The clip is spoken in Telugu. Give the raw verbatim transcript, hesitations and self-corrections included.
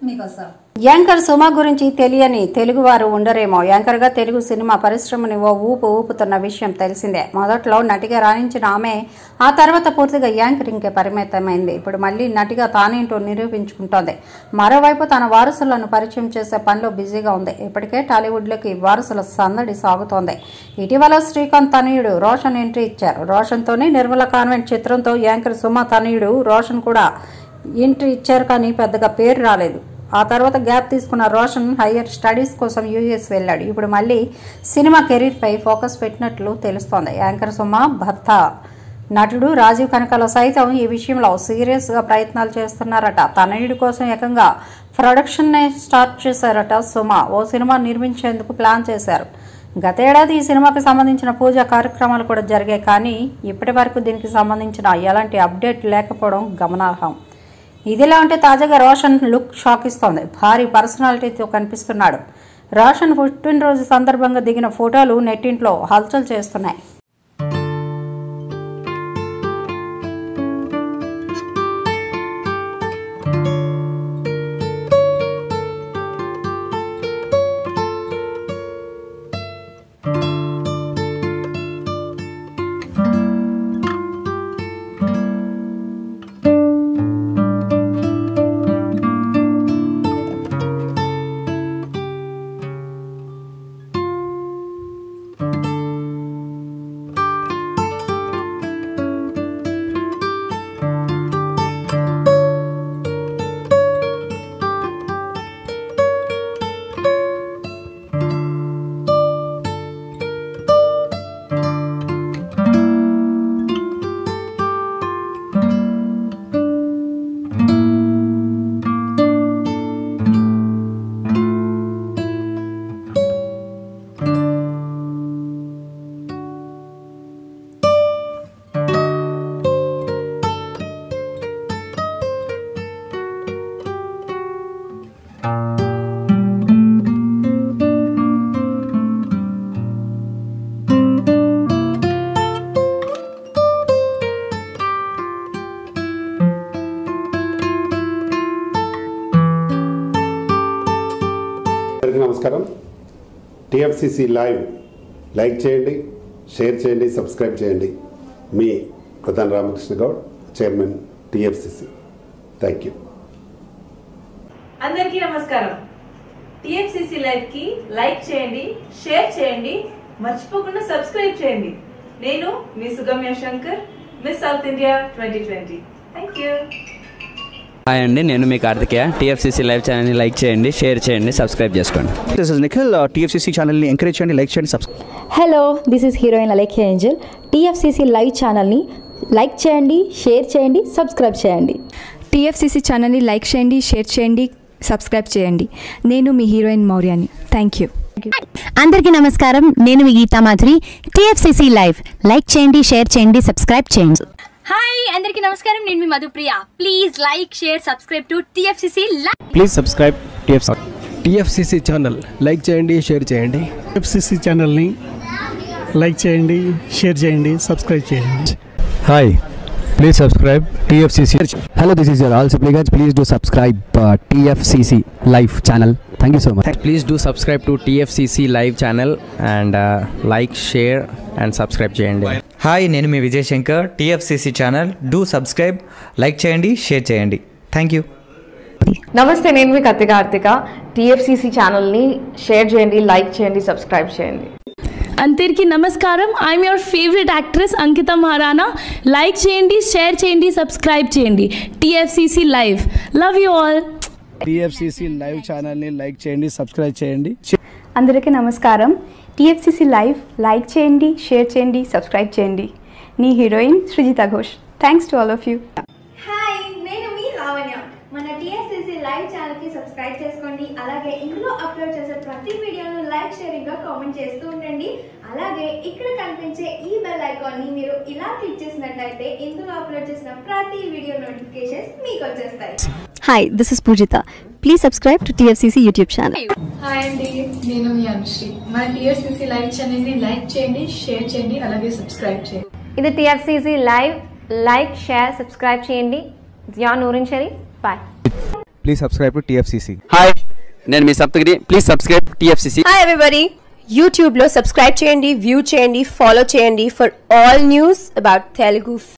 మీకోసం యాంకర్ సుమ గురించి తెలియని తెలుగువారు ఉండరేమో. యాంకర్ గా తెలుగు సినిమా పరిశ్రమని ఓ ఊపు ఊపుతున్న విషయం తెలిసిందే. మొదట్లో నటిగా రాణించిన ఆమె ఆ తర్వాత పూర్తిగా యాంకరింగ్ కే పరిమితమైంది. ఇప్పుడు మళ్లీ నటిగా తానేంటో నిరూపించుకుంటోంది. మరోవైపు తన వారసులను పరిచయం చేసే పనిలో బిజీగా ఉంది. ఇప్పటికే టాలీవుడ్ లోకి వారసుల సందడి సాగుతోంది. ఇటీవల శ్రీకాంత్ తనయుడు రోషన్ ఎంట్రీ ఇచ్చారు. రోషన్ తోనే నిర్మల కాన్వెంట్ చిత్రంతో యాంకర్ సుమ తనయుడు రోషన్ కూడా ఎంట్రీ ఇచ్చారు. కానీ పెద్దగా పేరు రాలేదు. ఆ తర్వాత గ్యాప్ తీసుకున్న రోషన్ హయ్యర్ స్టడీస్ కోసం యూఎస్ వెళ్ళాడు. ఇప్పుడు మళ్ళీ సినిమా కెరీర్ పై ఫోకస్ పెట్టినట్లు తెలుస్తోంది. యాంకర్ సుమ భర్త నటుడు రాజీవ్ కనకాల సైతం ఈ విషయంలో సీరియస్ గా ప్రయత్నాలు చేస్తున్నారట. తనయుడి కోసం ఏకంగా ప్రొడక్షన్ నే స్టార్ట్ చేశారట సుమ. ఓ సినిమా నిర్మించేందుకు ప్లాన్ చేశారు. గతేడాది ఈ సినిమాకి సంబంధించిన పూజా కార్యక్రమాలు కూడా జరిగాయి. కానీ ఇప్పటి వరకు దీనికి సంబంధించిన ఎలాంటి అప్డేట్ లేకపోవడం గమనార్హం. ఇదిలా ఉంటే తాజాగా రోషన్ లుక్ షాక్ ఇస్తోంది. భారీ పర్సనాలిటీతో కనిపిస్తున్నాడు. రోషన్ పుట్టినరోజు సందర్భంగా దిగిన ఫోటోలు నెట్టింట్లో హల్చల్ చేస్తున్నాయి. నమస్కారం. టీఎఫ్సిసి లైవ్ లైక్ చేయండి, షేర్ చేయండి, సబ్స్క్రైబ్ చేయండి. మీ ప్రధాన Ramakrishna Goud, chairman TFCC. Thank you. అందరికీ నమస్కారం. టీఎఫ్సిసి లైవ్ కి లైక్ చేయండి, షేర్ చేయండి, మర్చిపోకుండా సబ్స్క్రైబ్ చేయండి. నేను మీ Sugamya Shankar, miss South India twenty twenty. Thank you. Hi అండి, నేను మీ కార్తికేయ. టీఎఫ్సిసి లైవ్ ఛానల్ని లైక్ చేయండి, షేర్ చేయండి, సబ్స్క్రైబ్ చేసుకోండి. This is Nikhil. టీఎఫ్సిసి ఛానల్ని ఎంకరేజ్ చేయండి, లైక్ చేయండి, subscribe. Hello, this is heroine Alekhya Angel. TFCC live ఛానల్ని లైక్ చేయండి, షేర్ చేయండి, సబ్స్క్రైబ్ చేయండి. టీఎఫ్సిసి ఛానల్ని లైక్ చేయండి, షేర్ చేయండి, సబ్స్క్రైబ్ చేయండి. నేను మీ హీరోయిన్ మౌర్యాని. Thank you. అందరికీ నమస్కారం. నేను మీ Geetha Madhuri. TFCC live like చేయండి, షేర్ చేయండి, సబ్స్క్రైబ్ చేయండి. హాయ్ అందరికీ నమస్కారం. నేను మీ Madhupriya. Please like, share, subscribe to TFCC live. Please subscribe TFCC. TFCC channel like చేయండి, షేర్ చేయండి. టీఎఫ్సిసి ఛానల్ని లైక్ చేయండి, షేర్ చేయండి, సబ్స్క్రైబ్ చేయండి. Hi, please subscribe TFCC. Hello, this is your all Sipligunj. Please do subscribe TFCC live channel. Thank you so much. Please do subscribe to TFCC live channel and like, share and subscribe చేయండి. హాయ్, నేను మీ Vijay Shankar. TFCC channel do subscribe, like చేయండి, షేర్ చేయండి. Thank you. నమస్తే, నేను మీ కత్తి కార్తిక. టీఎఫ్సిసి ఛానల్ని షేర్ చేయండి, లైక్ చేయండి, సబ్స్క్రైబ్ చేయండి. అందరికీ నమస్కారం. I'm your favourite actress Ankita Maharana. Like చేయండి, షేర్ చేయండి, సబ్స్క్రైబ్ చేయండి. TFCC live. Love you all. TFCC live ఛానల్ని లైక్ చేయండి, సబ్స్క్రైబ్ చేయండి. అందరికీ నమస్కారం. టీఎఫ్సిసి లైవ్ లైక్ చేయండి, షేర్ చేయండి, సబ్స్క్రైబ్ చేయండి. నీ heroine Srijita Ghosh. Thanks to all of you. Hi, నేను మీ లావణ్య. మన టీఎఫ్సిసి లైవ్ ఛానల్కి సబ్స్క్రైబ్ చేసుకోండి. అలాగే ఇందులో అప్లోడ్ చేసే ప్రతి వీడియోను లైక్, షేరింగ్గా కామెంట్ చేస్తూ ఉండండి. అలాగే ఇక్కడ కనిపించే ఈ బెల్ ఐకాన్ని మీరు ఇలా క్లిక్ చేసినట్లయితే ఇందులో అప్లోడ్ చేసిన ప్రతి వీడియో నోటిఫికేషన్స్ మీకు వచ్చేస్తాయి. Hi, this is Poojitha. Please subscribe to TFCC YouTube channel. Hi అండి, నేను మీ అనుశ్రీ. మన టీఎఫ్సిసి లైవ్ ఛానల్ని లైక్ చేయండి, షేర్ చేయండి, అలాగే సబ్స్క్రైబ్ చేయండి. ఇది TFCC live. Like, share, subscribe చేయండి. Zia Noorin Sharif. Bye. Please subscribe to TFCC. Hi, నేను మీ Saptagiri. Please subscribe TFCC. Hi everybody, యూట్యూబ్లో సబ్స్క్రైబ్ చేయండి, వ్యూ చేయండి, ఫాలో చేయండి for all news about Telugu